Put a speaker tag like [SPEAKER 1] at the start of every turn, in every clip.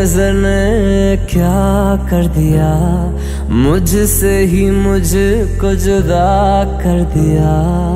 [SPEAKER 1] नजर ने क्या कर दिया, मुझसे ही मुझको जुदा कर दिया।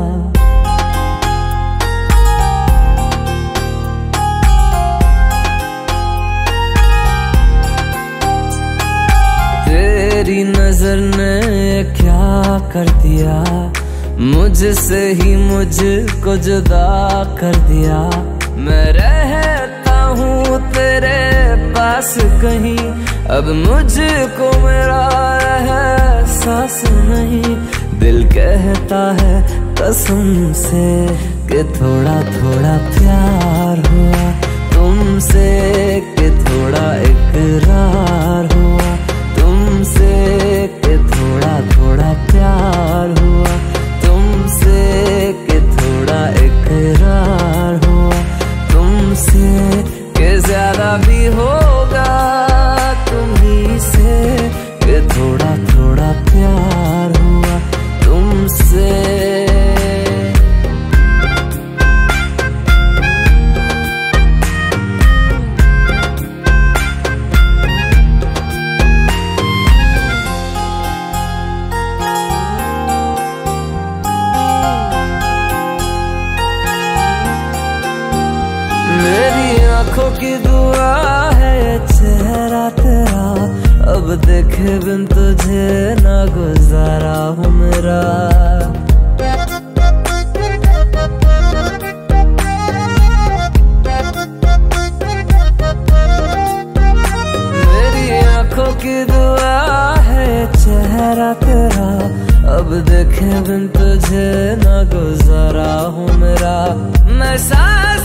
[SPEAKER 1] तेरी नजर ने क्या कर दिया, मुझसे ही मुझको जुदा कर दिया। मैं रहता हूँ तेरे पास कहीं, अब मुझको मेरा एहसास नहीं। दिल कहता है कसम से कि थोड़ा थोड़ा प्यार हुआ तुमसे, कि थोड़ा इकरार हुआ तुमसे, कि थोड़ा थोड़ा प्यार हुआ तुमसे, कि थोड़ा इकरार हुआ तुमसे, कि ज्यादा भी होगा तुम्ही से, कि थोड़ा थोड़ा प्यार हुआ तुमसे। मेरी आंखों की दुआ है चेहरा तेरा, अब देखे बिन तुझे ना गुजारा हूँ मेरा। मेरी आंखों की दुआ है चेहरा तेरा, अब देखे बिन तुझे ना गुजारा हूँ मेरा। मैं सांस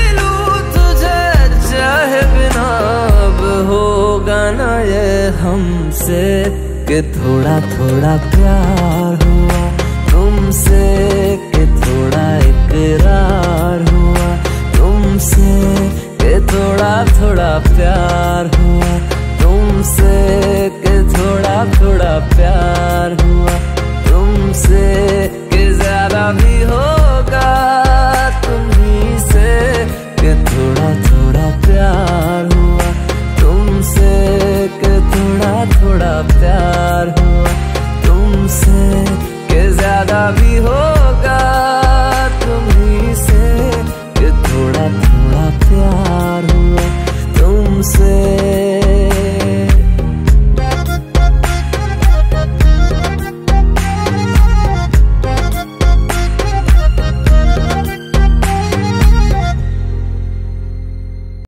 [SPEAKER 1] चाहे बिना अब होगा ना ये हमसे, कि थोड़ा थोड़ा प्यार हुआ तुमसे, कि थोड़ा इकरार हुआ तुमसे, कि थोड़ा थोड़ा प्यार हुआ तुमसे, कि थोड़ा थोड़ा प्यार हुआ तुमसे, कि ज्यादा भी होगा तुम्ही से, कि थोड़ा थोड़ा प्यार हुआ तुमसे, कि थोड़ा थोड़ा प्यार हुआ तुमसे, कि ज्यादा भी हो